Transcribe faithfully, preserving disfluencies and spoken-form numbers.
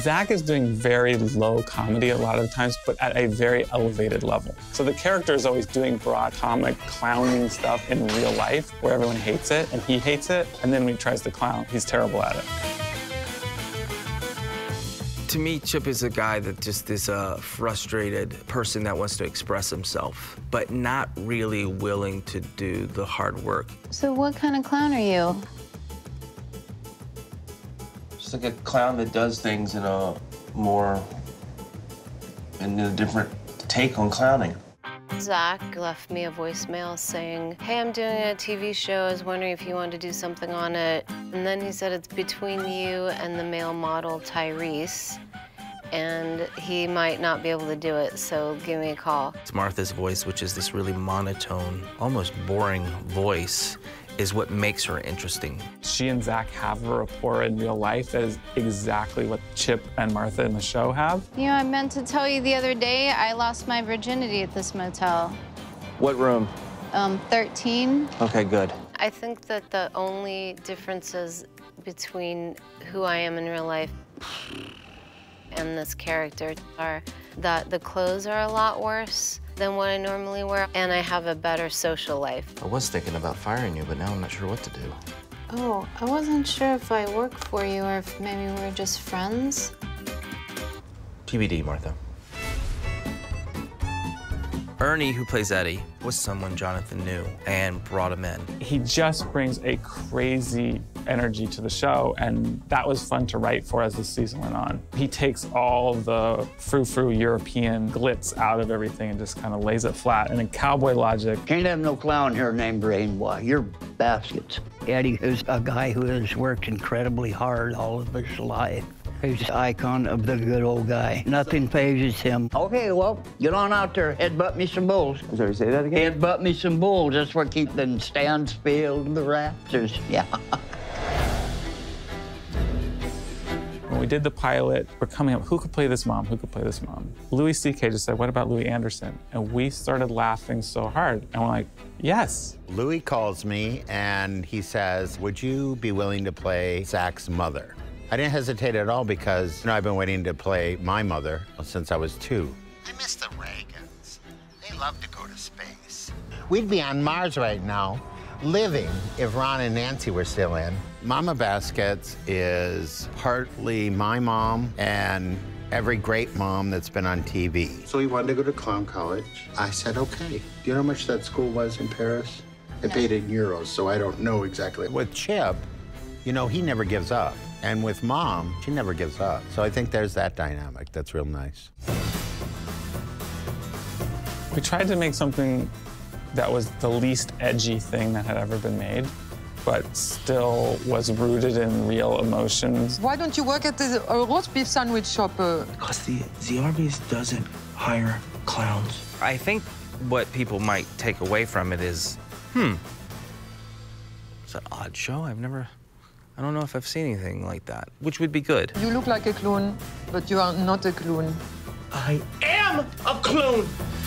Zach is doing very low comedy a lot of the times, but at a very elevated level. So the character is always doing broad comic, clowning stuff in real life, where everyone hates it, and he hates it, and then when he tries to clown, he's terrible at it. To me, Chip is a guy that just is a frustrated person that wants to express himself, but not really willing to do the hard work. So what kind of clown are you? Just like a clown that does things in a more, in a different take on clowning. Zach left me a voicemail saying, hey, I'm doing a T V show. I was wondering if you wanted to do something on it. And then he said, it's between you and the male model, Tyrese, and he might not be able to do it, so give me a call. It's Martha's voice, which is this really monotone, almost boring voice, is what makes her interesting. She and Zach have a rapport in real life that is exactly what Chip and Martha in the show have. You know, I meant to tell you the other day, I lost my virginity at this motel. What room? Um, thirteen. Okay, good. I think that the only differences between who I am in real life and this character are that the clothes are a lot worse than what I normally wear, and I have a better social life. I was thinking about firing you, but now I'm not sure what to do. Oh, I wasn't sure if I work for you or if maybe we're just friends. T B D, Martha. Ernie, who plays Eddie, was someone Jonathan knew and brought him in. He just brings a crazy energy to the show, and that was fun to write for as the season went on. He takes all the frou-frou European glitz out of everything and just kind of lays it flat. And in cowboy logic... Can't have no clown here named Brainboy. You're baskets. Eddie is a guy who has worked incredibly hard all of his life. He's an icon of the good old guy. Nothing phases him. Okay, well, get on out there. Headbutt me some bulls. I'm sorry, say that again? Headbutt me some bulls. That's what keep the stands filled, the rafters. Yeah. When we did the pilot, we're coming up, who could play this mom? Who could play this mom? Louis C K just said, what about Louis Anderson? And we started laughing so hard. And we're like, yes. Louis calls me and he says, would you be willing to play Zach's mother? I didn't hesitate at all because, you know, I've been waiting to play my mother since I was two. I miss the Reagans. They love to go to space. We'd be on Mars right now, living if Ron and Nancy were still in. Mama Baskets is partly my mom and every great mom that's been on T V. So he wanted to go to clown college. I said, okay. Do you know how much that school was in Paris? I paid in euros, so I don't know exactly. With Chip, you know, he never gives up. And with Mom, she never gives up. So I think there's that dynamic that's real nice. We tried to make something that was the least edgy thing that had ever been made, but still was rooted in real emotions. Why don't you work at the uh, roast beef sandwich shop? Uh? Because the, the Arby's doesn't hire clowns. I think what people might take away from it is, hmm, it's an odd show. I've never... I don't know if I've seen anything like that, which would be good. You look like a clown, but you are not a clown. I am a clown!